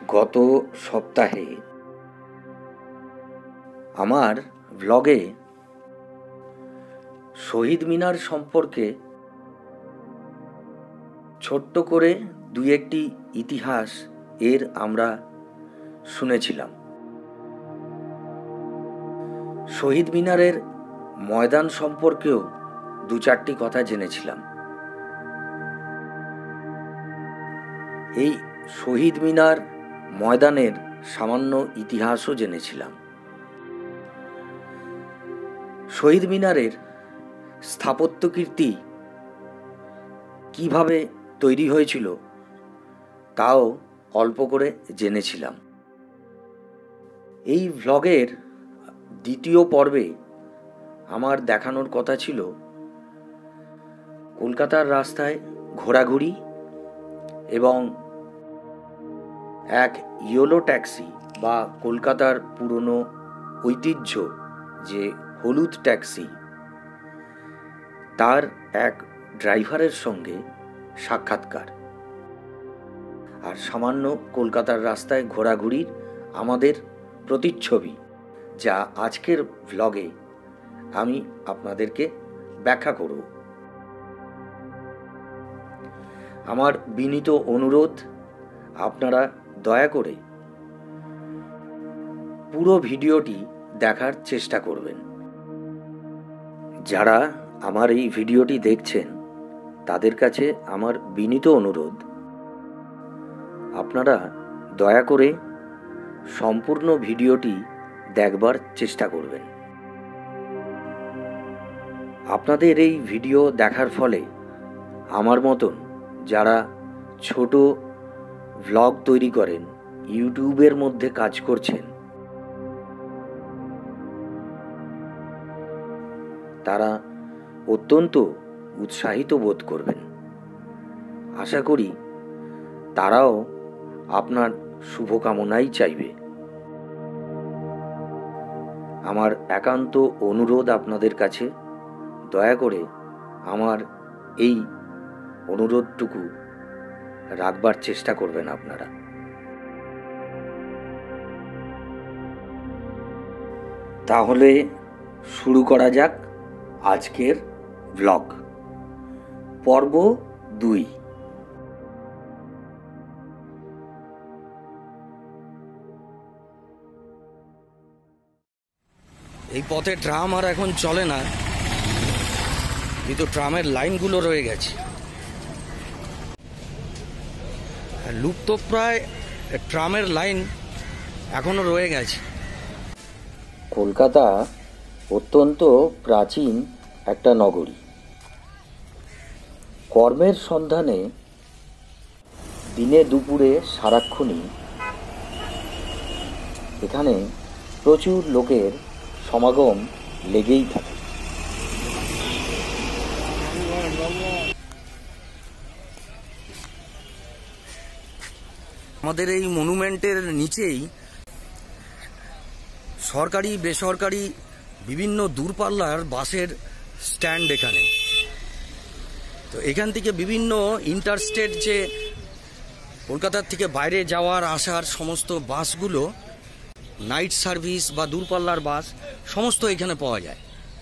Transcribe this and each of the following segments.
গত সপ্তাহে আমার ব্লগে শহীদ মিনার সম্পর্কে ছোট্ট করে দুই একটি ইতিহাস আমরা শুনেছিলাম। শহীদ মিনারের ময়দান সম্পর্কেও দু চারটি কথা জেনেছিলাম। এই শহীদ মিনার ময়দানের সামান্য ইতিহাসও জেনেছিলাম। শহীদ মিনারের স্থাপত্যকীর্তি কিভাবে তৈরি হয়েছিল তাও অল্প করে জেনেছিলাম। এই ভ্লগের দ্বিতীয় পর্বে আমার দেখানোর কথা ছিল কলকাতার রাস্তায় ঘোরাঘুরি এবং এক ইয়েলো ট্যাক্সি বা কলকাতার পুরনো ঐতিহ্য যে হলুদ ট্যাক্সি, তার এক ড্রাইভারের সঙ্গে সাক্ষাৎকার, আর সামান্য কলকাতার রাস্তায় ঘোরাঘুরির আমাদের প্রতিচ্ছবি, যা আজকের ভ্লগে আমি আপনাদেরকে ব্যাখ্যা করব। আমার বিনীত অনুরোধ, আপনারা দয়া করে পুরো ভিডিওটি দেখার চেষ্টা করবেন। যারা আমার এই ভিডিওটি দেখছেন তাদের কাছে আমার বিনীত অনুরোধ, আপনারা দয়া করে সম্পূর্ণ ভিডিওটি দেখবার চেষ্টা করবেন। আপনাদের এই ভিডিও দেখার ফলে আমার মতন যারা ছোট ভ্লগ তৈরি করেন, ইউটিউবের মধ্যে কাজ করছেন, তারা অত্যন্ত উৎসাহিত বোধ করবেন। আশা করি তারাও আপনার শুভকামনাই চাইবে। আমার একান্ত অনুরোধ আপনাদের কাছে, দয়া করে আমার এই অনুরোধটুকু রাখবার চেষ্টা করবেন আপনারা। তাহলে শুরু করা যাক আজকের ব্লগ পর্ব 2। এই পথে ট্রাম আর এখন চলে না, কিন্তু ট্রামের লাইনগুলো রয়ে গেছে। লুপ্তপ্রায় ট্রামের লাইন এখনো রয়ে গেছে। কলকাতা অত্যন্ত প্রাচীন একটা নগরী। কর্মের সন্ধানে দিনে দুপুরে সারাক্ষণই এখানে প্রচুর লোকের সমাগম লেগেই থাকে। আমাদের এই মনুমেন্টের নিচেই সরকারি বেসরকারি বিভিন্ন দূরপাল্লার বাসের স্ট্যান্ড এখানে। তো এখান থেকে বিভিন্ন ইন্টারস্টেট যে কলকাতার থেকে বাইরে যাওয়ার আসার সমস্ত বাসগুলো, নাইট সার্ভিস বা দূরপাল্লার বাস, সমস্ত এখানে পাওয়া যায়।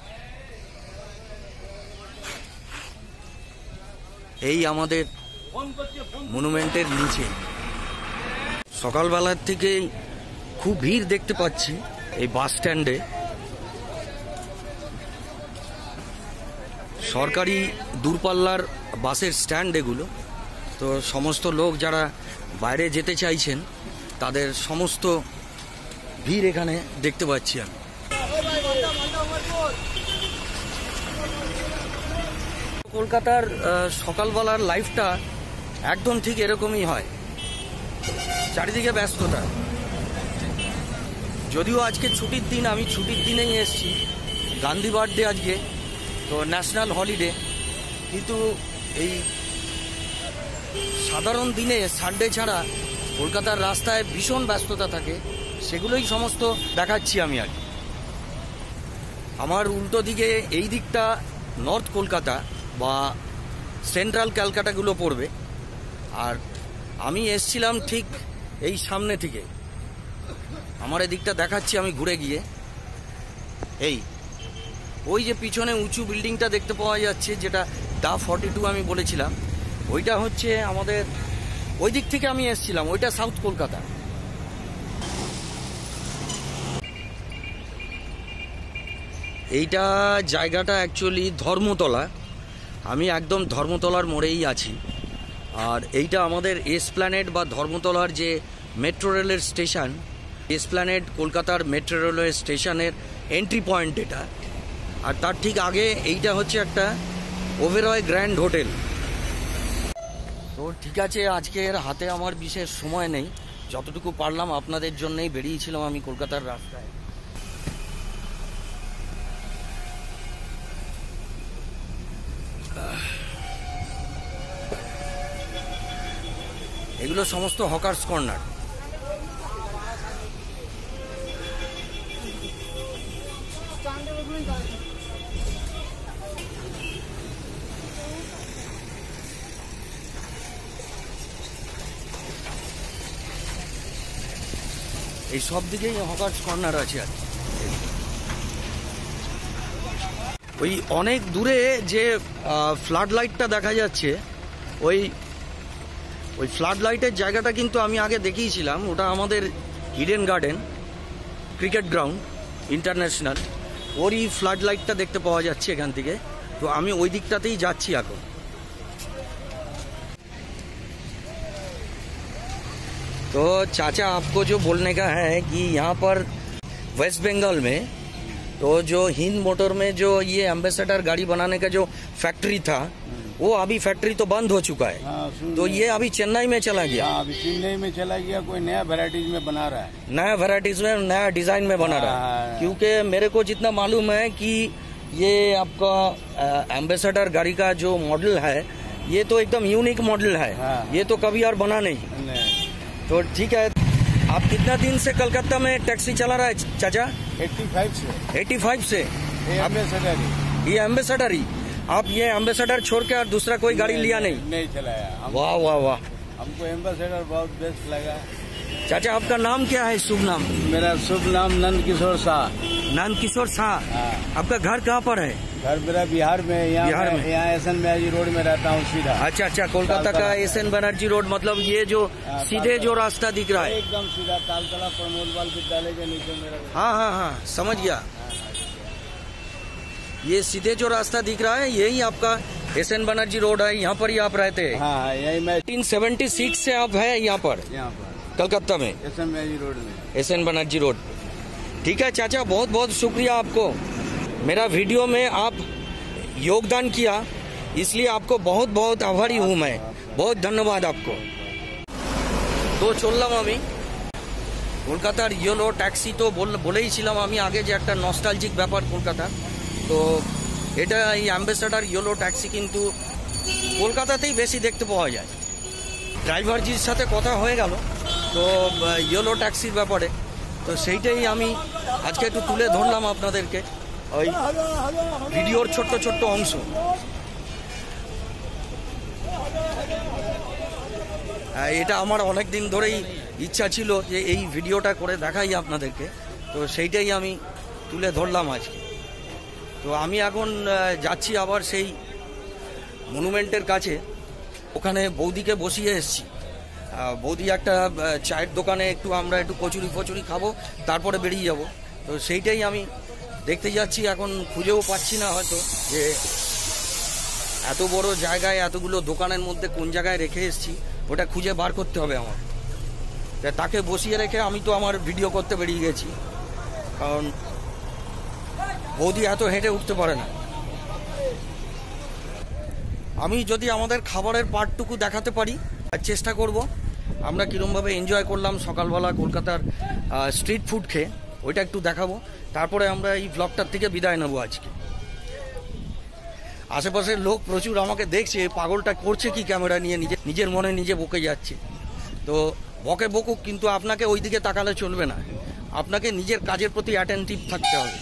এই আমাদের মনুমেন্টের নিচে সকালবেলার থেকেই খুব ভিড় দেখতে পাচ্ছি এই বাস স্ট্যান্ডে। সরকারি দূরপাল্লার বাসের স্ট্যান্ড এগুলো। তো সমস্ত লোক যারা বাইরে যেতে চাইছেন তাদের সমস্ত ভিড় এখানে দেখতে পাচ্ছি আমি। কলকাতার সকালবেলার লাইফটা একদম ঠিক এরকমই হয়, চারিদিকে ব্যস্ততা। যদিও আজকে ছুটির দিন, আমি ছুটির দিনেই এসেছি, গান্ধী বার্থডে আজকে, তো ন্যাশনাল হলিডে, কিন্তু এই সাধারণ দিনে সানডে ছাড়া কলকাতার রাস্তায় ভীষণ ব্যস্ততা থাকে, সেগুলোই সমস্ত দেখাচ্ছি আমি। আর আমার উল্টো দিকে এই দিকটা নর্থ কলকাতা বা সেন্ট্রাল ক্যালকাটাগুলো পড়বে, আর আমি এসছিলাম ঠিক এই সামনে থেকে আমার এদিকটা দেখাচ্ছি আমি ঘুরে গিয়ে, এই ওই যে পিছনে উঁচু বিল্ডিংটা দেখতে পাওয়া যাচ্ছে যেটা DA 42 আমি বলেছিলাম, ওইটা হচ্ছে আমাদের ওই দিক থেকে আমি এসেছিলাম, ওইটা সাউথ কলকাতা। এইটা জায়গাটা অ্যাকচুয়ালি ধর্মতলা, আমি একদম ধর্মতলার মোড়েই আছি। আর এইটা আমাদের এসপ্ল্যানেড বা ধর্মতলার যে মেট্রো রেলের স্টেশন, এসপ্ল্যানেড কলকাতার মেট্রো রেলওয়ে স্টেশনের এন্ট্রি পয়েন্ট এটা। আর তার ঠিক আগে এইটা হচ্ছে একটা ওবেরয় গ্র্যান্ড হোটেল। তো ঠিক আছে, আজকের হাতে আমার বিশেষ সময় নেই, যতটুকু পারলাম আপনাদের জন্যই বেরিয়েছিলাম আমি কলকাতার রাস্তায়। এগুলো সমস্ত হকার্স কর্নার। এই সব দিকেই হকার্স কর্নার আছে। আর ওই অনেক দূরে যে ফ্লাড লাইটটা দেখা যাচ্ছে, ওই ফ্লাড লাইটের জায়গাটা কিন্তু আমি আগে দেখিয়েছিলাম, ওটা আমাদের Eden Garden cricket ground international, ওরই ফ্লাড লাইটটা দেখতে পাওয়া যাচ্ছে এখান থেকে। তো আমি ওই দিকটাতেই যাচ্ছি এখন। तो चाचा आपको जो बोलने का है कि यहाँ पर वेस्ट बंगाल में तो जो हिंद मोटर में जो ये एम्बेसडर गाड़ी बनाने का जो फैक्ट्री था, वो अभी फैक्ट्री तो बंद हो चुका है। तो ये अभी चेन्नई में चला गया। अभी चेन्नई में चला गया, कोई नया वैरायटीज में बना रहा है, नया वैरायटीज में नया डिजाइन में बना रहा है। क्योंकि मेरे को जितना मालूम है कि ये आपका एम्बेसडर गाड़ी का जो मॉडल है, ये तो एकदम यूनिक मॉडल है। ये तो कभी और बना नहीं। तो ठीक है, आप कितना दिन से कलकत्ता में टैक्सी चला रहा है चाचा? 85 से ये एम्बेसडर ही। आप ये एम्बेसडर छोड़ के और दूसरा कोई गाड़ी लिया नहीं चलाया। वाह वाह वाह, हमको एम्बेसडर बहुत बेस्ट लगा। चाचा आपका नाम क्या है, शुभ नाम? मेरा शुभ नाम नंद किशोर शाह। नंद किशोर शाह। आपका घर कहाँ पर है? घर मेरा बिहार में, यहाँ एसएन बनर्जी रोड में रहता हूँ सीधा। अच्छा अच्छा, कोलकाता का एसएन बनर्जी रोड, मतलब ये जो सीधे जो रास्ता दिख रहा है एकदम सीधा तालतला प्रमोद बाल विद्यालय के नीचे मेरा। हाँ हाँ हाँ, समझ गया। ये सीधे जो रास्ता दिख रहा है यही आपका एसएन बनर्जी रोड है, यहाँ पर ही आप रहते हैं? हाँ, यही मैं 1976 से आप है यहाँ पर कलकत्ता में, एसएन बनर्जी रोड में, एसएन बनर्जी रोड। ठीक है चाचा, बहुत बहुत शुक्रिया आपको। मेरा वीडियो में आप योगदान किया, इसलिए आपको बहुत बहुत आभारी हूँ मैं। बहुत धन्यवाद आपको। তো চললাম আমি কলকাতার ইয়েলো ট্যাক্সি। তো বলেই ছিলাম আমি আগে যে একটা নস্টালজিক ব্যাপার কলকাতা। তো এটা এই অ্যাম্বাসেডর ইয়েলো ট্যাক্সি কিন্তু কলকাতাতেই বেশি দেখতে পাওয়া যায়। ড্রাইভারজির সাথে কথা হয়ে গেল তো ইয়েলো ট্যাক্সির ব্যাপারে, তো সেইটাই আমি আজকে একটু তুলে ধরলাম আপনাদেরকে, ওই ভিডিওর ছোট্ট ছোট্ট অংশ। এটা আমার অনেক দিন ধরেই ইচ্ছা ছিল যে এই ভিডিওটা করে দেখাই আপনাদেরকে, তো সেইটাই আমি তুলে ধরলাম আজকে। তো আমি এখন যাচ্ছি আবার সেই মনুমেন্টের কাছে, ওখানে বৌদিকে বসিয়ে এসেছি। বৌদি একটা চায়ের দোকানে আমরা একটু কচুরি খাবো, তারপরে বেরিয়ে যাব। তো সেইটাই আমি দেখতে যাচ্ছি। এখন খুঁজেও পাচ্ছি না হয়তো যে এত বড় জায়গায় এতগুলো দোকানের মধ্যে কোন জায়গায় রেখে এসেছি, ওটা খুঁজে বার করতে হবে আমার। তাকে বসিয়ে রেখে আমি তো আমার ভিডিও করতে বেরিয়ে গেছি, কারণ বৌদি এত হেঁটে উঠতে পারে না। আমি যদি আমাদের খাবারের পার্টটুকু দেখাতে পারি, চেষ্টা করব আমরা কীরকমভাবে এনজয় করলাম সকালবেলা কলকাতার স্ট্রিট ফুড খেয়ে, ওইটা একটু দেখাবো। তারপরে আমরা এই ব্লগটার থেকে বিদায় নেবো আজকে। আশেপাশের লোক প্রচুর আমাকে দেখছে, পাগলটা করছে কি ক্যামেরা নিয়ে, নিজের মনে নিজে বকে যাচ্ছে। তো বকে বকুক, কিন্তু আপনাকে ওই দিকে তাকালে চলবে না, আপনাকে নিজের কাজের প্রতি অ্যাটেন্টিভ থাকতে হবে।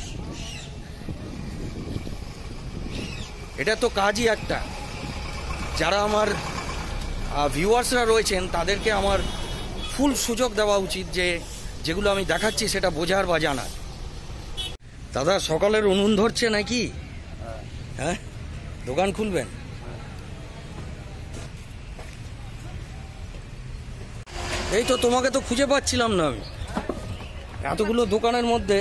এটা তো কাজই একটা। যারা আমার ভিউয়ার্সরা রয়েছেন তাদেরকে আমার ফুল সুযোগ দেওয়া উচিত, যে যেগুলো আমি দেখাচ্ছি সেটা বোঝার বা জানার। দাদা সকালের উনুন ধরছে নাকি? হ্যাঁ, দোকান খুলবেন? এই তো, তোমাকে তো খুঁজে পাচ্ছিলাম না আমি এতগুলো দোকানের মধ্যে।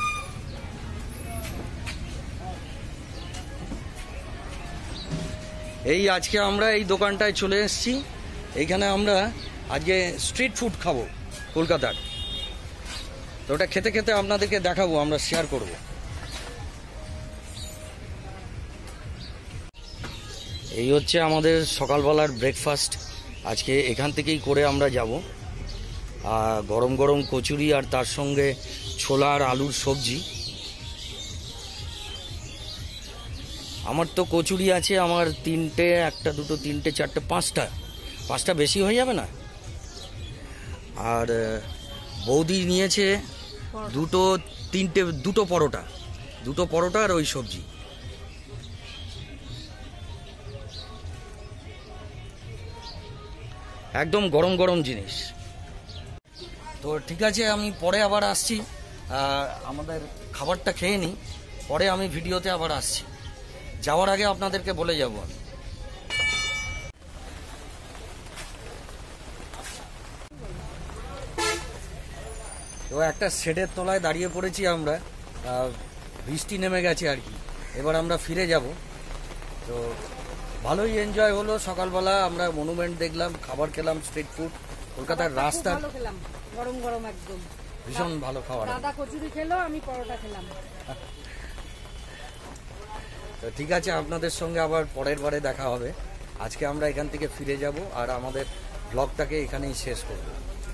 এই আজকে আমরা এই দোকানটায় চলে এসেছি। এইখানে আমরা আজকে স্ট্রিট ফুড খাবো কলকাতার। তো ওটা খেতে খেতে আপনাদেরকে দেখাবো, আমরা শেয়ার করব। এই হচ্ছে আমাদের সকালবেলার ব্রেকফাস্ট। আজকে এখান থেকেই করে আমরা যাব। গরম গরম কচুরি আর তার সঙ্গে ছোলা আর আলুর সবজি। আমার তো কচুরি আছে আমার 3টে, 1, 2, 3, 4, 5টা বেশি হয়ে যাবে না? আর বৌদি নিয়েছে 2 পরোটা আর ওই সবজি। একদম গরম গরম জিনিস। তো ঠিক আছে, আমি পরে আবার আসছি। আমাদের খাবারটা খেয়ে নিই, পরে আমি ভিডিওতে আবার আসছি। যাওয়ার আগে আপনাদেরকে বলে যাব আমি। তো একটা শেডের তলায় দাঁড়িয়ে পড়েছি আমরা। বৃষ্টি নেমে গেছে আর কি। এবার আমরা ফিরে যাব। তো ভালোই এনজয় হলো। সকালবেলা আমরা মনুমেন্ট দেখলাম, খাবার খেলাম, স্ট্রিট ফুড। কলকাতার রাস্তা গরম গরম একদম ভীষণ ভালো খাবার। দাদা কচুরি খেলো, আমি পরোটা খেলাম। তো ঠিক আছে, আপনাদের সঙ্গে আবার পরের বারে দেখা হবে। আজকে আমরা এখান থেকে ফিরে যাব আর আমাদের ব্লগটাকে এখানেই শেষ করব।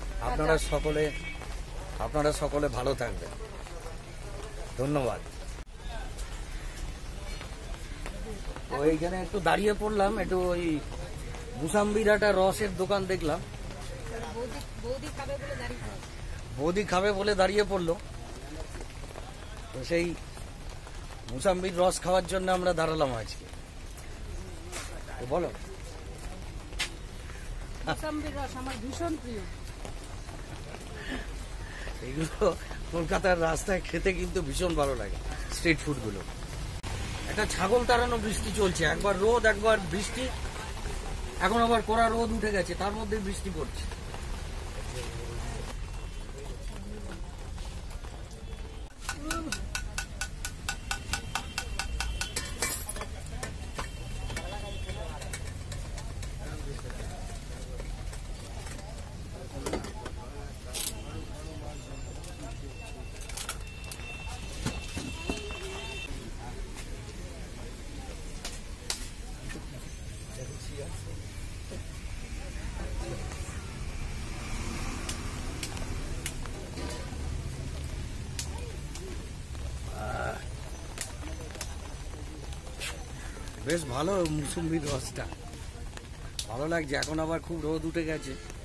আপনারা সকলে ভালো থাকবেন। ধন্যবাদ। তো এইখানে একটু দাঁড়িয়ে পড়লাম, একটু ওই মুসাম্বির একটা রসের দোকান দেখলাম। বৌদি খাবে বলে দাঁড়িয়ে পড়লো। তো সেই মুসাম্বির রস খাওয়ার জন্য আমরা দাঁড়ালাম আজকে। বলো। মুসাম্বির রস আমার ভীষণ প্রিয়। এগুলো কলকাতার রাস্তায় খেতে কিন্তু ভীষণ ভালো লাগে, স্ট্রিট ফুডগুলো। একটা ছাগল তাড়ানো বৃষ্টি চলছে, একবার রোদ একবার বৃষ্টি। এখন আবার কড়া রোদ উঠে গেছে, তার মধ্যে বৃষ্টি পড়ছে। বেশ ভালো মুসুম্বির রসটা, ভালো লাগছে। এখন আবার খুব রোদ উঠে গেছে।